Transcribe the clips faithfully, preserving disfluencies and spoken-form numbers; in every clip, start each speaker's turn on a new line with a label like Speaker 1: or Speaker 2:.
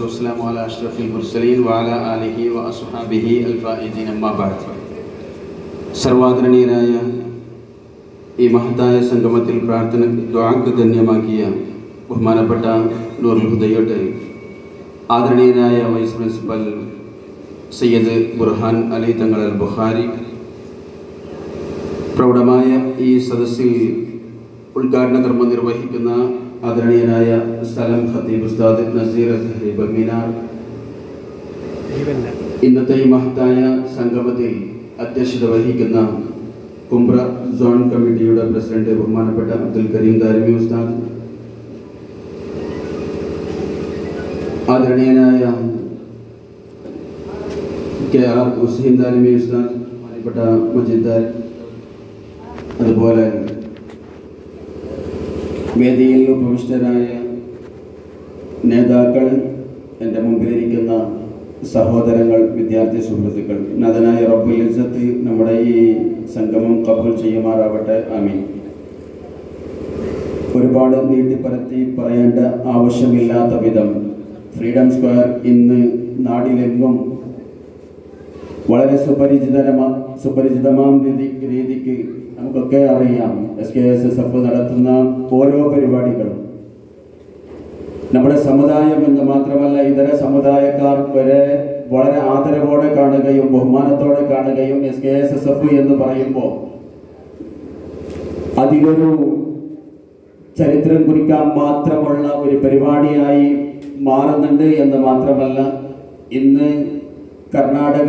Speaker 1: والسلام على أشرف المرسلين وعلى آله وأصحابه الفائزين أما بعد. സർവാദരണീയനായ ഈ മഹത്തായ സംഗമത്തിൽ പ്രാർത്ഥന ദുആക്ക് ധന്യമാക്കിയ ബഹുമാനപ്പെട്ട നൂറുൽ ഹുദയുടെ ആദരണീയനായ വൈസ് പ്രിൻസിപ്പൽ സയ്യിദ് ബുർഹാൻ അലി തങ്ങൾ അൽ ബുഖാരി, പ്രൗഢമായ ഈ സദസ്സിൽ ഉദ്ഘാടന കർമ്മം നിർവഹിക്കുന്ന ആദരണീയനായ സ്ഥലം ഖത്തീബ് ഉസ്താദ് നസീർ ബമിനാർ, ഇന്നത്തെ ഈ മഹത്തായ സംഗമത്തിൽ അധ്യക്ഷത വഹിക്കുന്ന കുംബ്ര സോൺ കമ്മിറ്റിയുടെ പ്രസിഡന്റ് ബഹുമാനപ്പെട്ട അബ്ദുൽ കരീം ദാരിമി ഉസ്താദ്, ആദരണീയനായ കെ ആർ ഹുസൈൻ ദാരിമി ഉസ്താദ്, ബഹുമാനപ്പെട്ട മജീദ് ദാരി, അതുപോലെ വേദിയിൽ ഉപവിഷ്ടരായ നേതാക്കൾ, എൻ്റെ മുമ്പിലിരിക്കുന്ന സഹോദരങ്ങൾ, വിദ്യാർത്ഥി സുഹൃത്തുക്കൾ, നാഥനായ റബ്ബുൽ ഇസ്സത്ത് നമ്മുടെ ഈ സംഗമം കബൂൽ ചെയ്യുമാറാവട്ടെ. ആമീൻ. ഒരുപാട് നീട്ടിപ്പരത്തി പറയേണ്ട ആവശ്യമില്ലാത്ത വിധം ഫ്രീഡം സ്ക്വയർ ഇന്ന് നാടിലെങ്ങും വളരെ സുപരിചിതരമാ സുപരിചിതമാം രീതി രീതിക്ക് നമുക്കൊക്കെ അറിയാം. S K S S F നടത്തുന്ന ഓരോ പരിപാടികളും നമ്മുടെ സമുദായം എന്ന് മാത്രമല്ല ഇതര സമുദായക്കാർ വരെ വളരെ ആദരവോടെ കാണുകയും ബഹുമാനത്തോടെ കാണുകയും S K S S F എന്ന് പറയുമ്പോൾ അതിലൊരു ചരിത്രം കുറിക്കാൻ മാത്രമുള്ള ഒരു പരിപാടിയായി മാറുന്നുണ്ട് എന്ന് മാത്രമല്ല, ഇന്ന് കർണാടക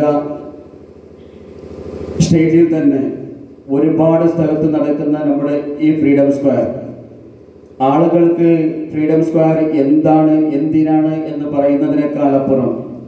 Speaker 1: സ്റ്റേറ്റിൽ തന്നെ ഒരുപാട് സ്ഥലത്ത് നടക്കുന്ന നമ്മുടെ ഈ ഫ്രീഡം സ്ക്വയർ, ആളുകൾക്ക് ഫ്രീഡം സ്ക്വയർ എന്താണ്, എന്തിനാണ് എന്ന് പറയുന്നതിനേക്കാളപ്പുറം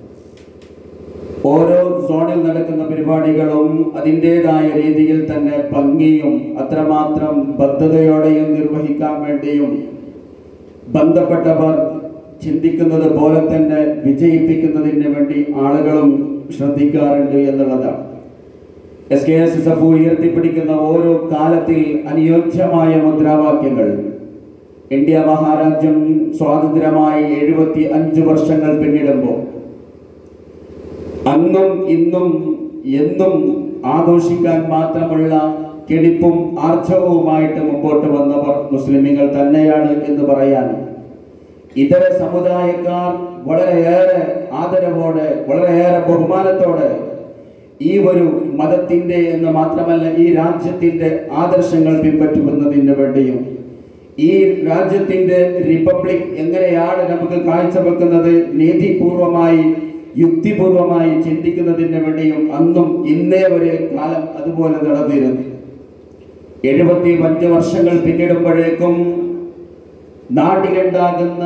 Speaker 1: ഓരോ സോണിൽ നടക്കുന്ന പരിപാടികളും അതിൻ്റെതായ രീതിയിൽ തന്നെ ഭംഗിയും അത്രമാത്രം ബദ്ധതയോടെയും നിർവഹിക്കാൻ വേണ്ടിയും ബന്ധപ്പെട്ടവർ ചിന്തിക്കുന്നത് പോലെ തന്നെ വിജയിപ്പിക്കുന്നതിന് വേണ്ടി ആളുകളും ശ്രദ്ധിക്കാറുണ്ട് എന്നുള്ളതാണ്. S K S S F ഉയർത്തിപ്പിടിക്കുന്ന ഓരോ കാലത്തിൽ അനുയോജ്യമായ മുദ്രാവാക്യങ്ങൾ, ഇന്ത്യ മഹാരാജ്യം സ്വാതന്ത്ര്യമായി എഴുപത്തി അഞ്ച് വർഷങ്ങൾ പിന്നിടുമ്പോൾ അന്നും ഇന്നും എന്നും ആഘോഷിക്കാൻ മാത്രമുള്ള കെടിപ്പും ആർജവവുമായിട്ട് മുമ്പോട്ട് വന്നവർ മുസ്ലിമീങ്ങൾ തന്നെയാണ് എന്ന് പറയാൻ ഇതര സമുദായക്കാർ വളരെയേറെ ആദരവോടെ വളരെയേറെ ബഹുമാനത്തോടെ ഈ ഒരു മതത്തിന്റെ എന്ന് മാത്രമല്ല ഈ രാജ്യത്തിന്റെ ആദർശങ്ങൾ പിൻപറ്റുന്നതിന് വേണ്ടിയും ഈ രാജ്യത്തിന്റെ റിപ്പബ്ലിക് എങ്ങനെയാണ് നമുക്ക് കാഴ്ചവെക്കുന്നത് നീതിപൂർവമായി യുക്തിപൂർവമായി ചിന്തിക്കുന്നതിന് വേണ്ടിയും അന്നും ഇന്നേ വരെ കാലം അതുപോലെ നടന്നിരുന്നു. എഴുപത്തി അഞ്ച് വർഷങ്ങൾ പിന്നിടുമ്പോഴേക്കും നാട്ടിലുണ്ടാകുന്ന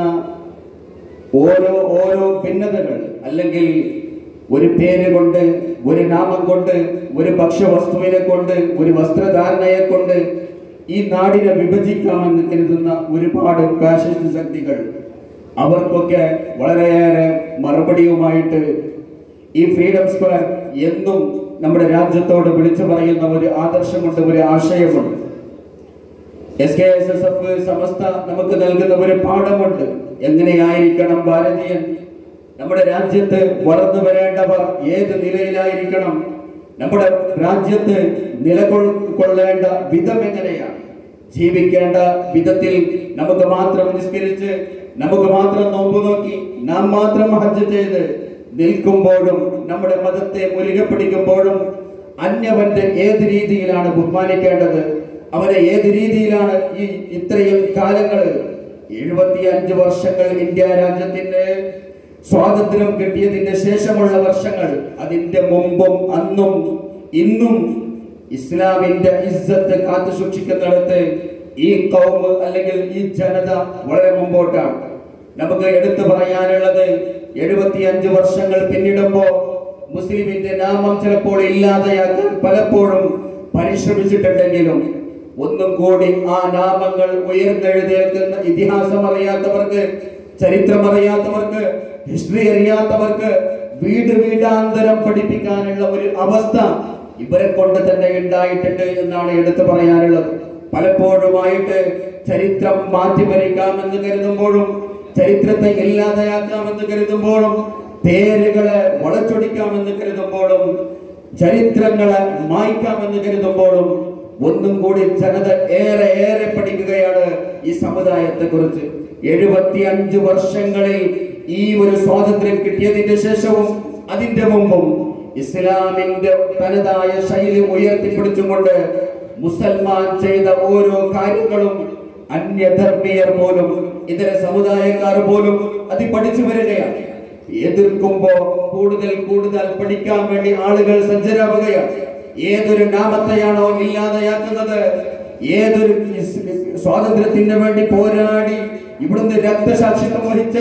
Speaker 1: ഓരോ ഓരോ ഭിന്നതകൾ, അല്ലെങ്കിൽ ഒരു പേര് കൊണ്ട്, ഒരു നാമം കൊണ്ട്, ഒരു ഭക്ഷ്യവസ്തുവിനെ കൊണ്ട്, ഒരു വസ്ത്രധാരണയെ കൊണ്ട് ഈ നാടിനെ വിഭജിക്കാമെന്ന് കരുതുന്ന ഒരുപാട് ഫാഷിസ്റ്റ് ശക്തികൾ, അവർക്കൊക്കെ വളരെയേറെ മറുപടിയുമായിട്ട് ഈ ഫ്രീഡം സ്ക്വയർ എന്നും നമ്മുടെ രാജ്യത്തോട് വിളിച്ചു പറയുന്ന ഒരു ആദർശമുണ്ട്, ഒരു ആശയമുണ്ട്. S K S S F Samastha നമുക്ക് നൽകുന്ന ഒരു പാഠമുണ്ട്. എങ്ങനെയായിരിക്കണം ഭാരതീയൻ, നമ്മുടെ രാജ്യത്ത് വളർന്നു വരേണ്ടവർ ഏത് നിലയിലായിരിക്കണം, നമ്മുടെ രാജ്യത്ത് നിലകൊള്ളേണ്ട വിധം എങ്ങനെയാണ്, ജീവിക്കേണ്ട വിധത്തിൽ നമുക്ക് മാത്രം നിസ്കരിച്ച്, നമുക്ക് മാത്രം നോമ്പ് നോക്കി, നാം മാത്രം ഹജ്ജ് ചെയ്ത് നിൽക്കുമ്പോഴും നമ്മുടെ മതത്തെ മുറുകെ പിടിക്കുമ്പോഴും അന്യവന്റെ ഏത് രീതിയിലാണ് ബഹുമാനിക്കേണ്ടത്, അവനെ ഏത് രീതിയിലാണ് ഈ ഇത്രയും കാലങ്ങൾ എഴുപത്തി അഞ്ച് വർഷങ്ങൾ ഇന്ത്യ രാജ്യത്തിന്റെ സ്വാതന്ത്ര്യം കിട്ടിയതിന്റെ ശേഷമുള്ള വർഷങ്ങൾ, അതിന്റെ മുമ്പും അന്നും ഇന്നും ഇസ്ലാമിന്റെ ഇസ്സത്ത് കാത്തു സൂക്ഷിക്കുന്നിടത്ത് ഈ കൗമ് അല്ലെങ്കിൽ ഈ ജനത വളരെ മുമ്പോട്ടാണ്. നമുക്ക് എടുത്തു പറയാനുള്ളത്, എഴുപത്തി അഞ്ച് വർഷങ്ങൾ പിന്നിടുമ്പോ മുസ്ലിമിന്റെ നാമം ചിലപ്പോൾ ഇല്ലാതെയാക്കാൻ പലപ്പോഴും പരിശ്രമിച്ചിട്ടുണ്ടെങ്കിലും ഒന്നും കൂടി ആ നാമങ്ങൾ ഉയർന്നെഴുന്നേൽക്കുന്ന ഇതിഹാസം അറിയാത്തവർക്ക്, ചരിത്രം അറിയാത്തവർക്ക്, ഹിസ്റ്ററി അറിയാത്തവർക്ക് വീട് വീടാന്തരം പഠിപ്പിക്കാനുള്ള ഒരു അവസ്ഥ ഇവരെ കൊണ്ട് തന്നെ ഉണ്ടായിട്ടുണ്ട് എന്നാണ് എടുത്തു പറയാനുള്ളത്. പലപ്പോഴുമായിട്ട് ചരിത്രം മാറ്റിമറിക്കാമെന്ന് കരുതുമ്പോഴും ചരിത്രത്തെ ഇല്ലാതെയാക്കാമെന്ന് കരുതുമ്പോഴും പേരുകളെ വളച്ചൊടിക്കാമെന്ന് കരുതുമ്പോഴും ചരിത്രങ്ങളെ മായ്ക്കാമെന്ന് കരുതുമ്പോഴും ഒന്നും കൂടി ജനത ഏറെ ഏറെ പഠിക്കുകയാണ് ഈ സമുദായത്തെ കുറിച്ച്. എഴുപത്തി അഞ്ച് വർഷങ്ങളിൽ ഈ ഒരു സ്വാതന്ത്ര്യം കിട്ടിയതിന്റെ ശേഷവും അതിന്റെ മുമ്പും ഇസ്ലാമിന്റെ തനതായ ശൈലി ഉയർത്തിപ്പിടിച്ചുകൊണ്ട് മുസൽമാൻ ചെയ്ത ഓരോ കാര്യങ്ങളും അന്യധർമ്മീയർ പോലും ഇതര സമുദായക്കാർ പോലും അത് പഠിച്ചു വരികയാണ്. എതിർക്കുമ്പോ കൂടുതൽ കൂടുതൽ പഠിക്കാൻ വേണ്ടി ആളുകൾ സജ്ജരാവുകയാണ്. ഏതൊരു നാമത്തെയാണോ ഇല്ലാതെയാക്കുന്നത്, ഏതൊരു സ്വാതന്ത്ര്യത്തിന് വേണ്ടി പോരാടി ഇവിടുന്ന് രക്തസാക്ഷിത്വം വഹിച്ച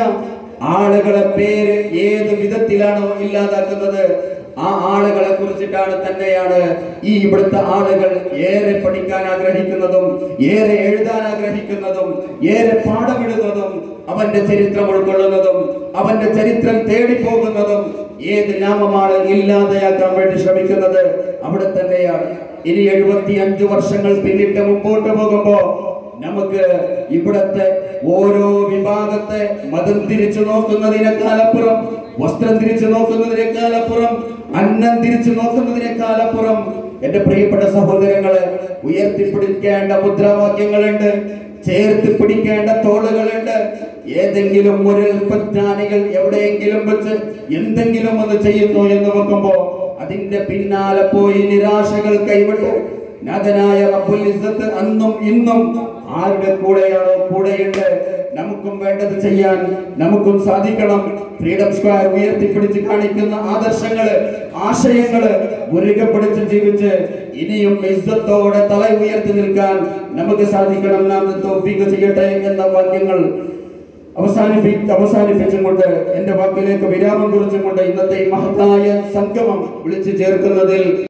Speaker 1: ആളുകളെ പേര് ഏത് വിധത്തിലാണോ ഇല്ലാതാക്കുന്നത്, ആ ആളുകളെ കുറിച്ചിട്ടാണ് തന്നെയാണ് ഈ ഇവിടുത്തെ ആളുകൾ ഏറെ പഠിക്കാൻ ആഗ്രഹിക്കുന്നതും ഏറെ എഴുതാൻ ആഗ്രഹിക്കുന്നതും ഏറെ പാഠമെടുക്കുന്നതും അവന്റെ ചരിത്രം ഉൾക്കൊള്ളുന്നതും അവന്റെ ചരിത്രം തേടിപ്പോകുന്നതും. ഏത് നാമമാണ് ഇല്ലാതെയാക്കാൻ വേണ്ടി ശ്രമിക്കുന്നത് അവിടെ തന്നെയാണ്. ഇനി എഴുപത്തി അഞ്ചു വർഷങ്ങൾ പിന്നിട്ട് മുമ്പോട്ട് പോകുമ്പോ നമുക്ക് ഇവിടത്തെ ഓരോ വിഭാഗത്തെ മതം തിരിച്ചു നോക്കുന്നതിനേക്കാളപ്പുറം, വസ്ത്രം തിരിച്ചു നോക്കുന്നതിനേക്കാളപ്പുറം, അന്നം തിരിച്ചു നോക്കുന്നതിനേക്കാളപ്പുറം എന്റെ പ്രിയപ്പെട്ട സഹോദരങ്ങളെ ഉയർത്തിപ്പിടിക്കേണ്ട മുദ്രാവാക്യങ്ങളുണ്ട്, ചേർത്ത് പിടിക്കേണ്ട തോളുകളുണ്ട്. ഏതെങ്കിലും ഒരു പ്രജ്ഞാനികൾ എവിടെയെങ്കിലും വെച്ച് എന്തെങ്കിലും ഒന്ന് ചെയ്യുന്നു എന്ന് വെക്കുമ്പോ അതിന്റെ പിന്നാലെ പോയി നിരാശകൾ കൈവിട്ടു നാഥനായ റബ്ബുൽ ഇസ്സത്ത് അന്നും ഇന്നും ആരുടെ കൂടെയാണോ കൂടെയുണ്ട്. നമുക്കും വേണ്ടത് ചെയ്യാൻ നമുക്കും സാധിക്കണം. ഫ്രീഡം സ്ക്വയർ ഉയർത്തിപ്പിടിച്ച് കാണിക്കുന്ന ആദർശങ്ങള്, ആശയങ്ങള് മുറുകെ പിടിച്ച് ജീവിച്ച് ഇനിയും ഇസ്സത്തോടെ തല ഉയർത്തി നിൽക്കാൻ നമുക്ക് സാധിക്കണം. നാം തൗഫീഖ് ചെയ്യട്ടെ എന്ന വാക്യങ്ങൾ അവസാനിപ്പി അവസാനിപ്പിച്ചുകൊണ്ട് എന്റെ വാക്കിലേക്ക് വിരാമം കുറിച്ചുകൊണ്ട് ഇന്നത്തെ മഹത്തായ സംഗമം വിളിച്ചു ചേർക്കുന്നതിൽ